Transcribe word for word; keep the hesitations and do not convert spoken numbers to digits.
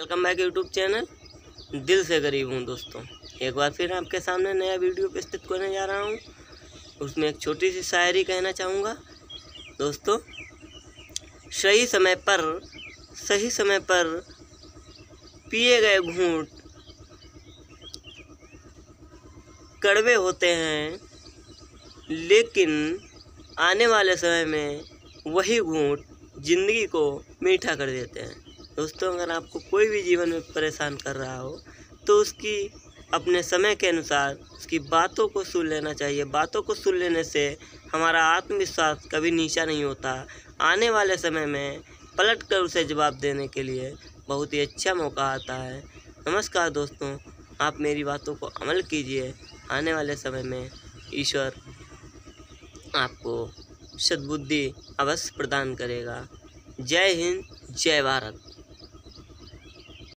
Welcome back YouTube channel दिल से गरीब हूँ। दोस्तों एक बार फिर आपके सामने नया वीडियो प्रस्तुत करने जा रहा हूँ। उसमें एक छोटी सी शायरी कहना चाहूँगा। दोस्तों सही समय पर सही समय पर पिए गए घूंट कड़वे होते हैं, लेकिन आने वाले समय में वही घूंट ज़िंदगी को मीठा कर देते हैं। दोस्तों अगर आपको कोई भी जीवन में परेशान कर रहा हो तो उसकी अपने समय के अनुसार उसकी बातों को सुन लेना चाहिए। बातों को सुन लेने से हमारा आत्मविश्वास कभी नीचा नहीं होता। आने वाले समय में पलट कर उसे जवाब देने के लिए बहुत ही अच्छा मौका आता है। नमस्कार दोस्तों, आप मेरी बातों को अमल कीजिए। आने वाले समय में ईश्वर आपको सद्बुद्धि अवश्य प्रदान करेगा। जय हिंद, जय भारत।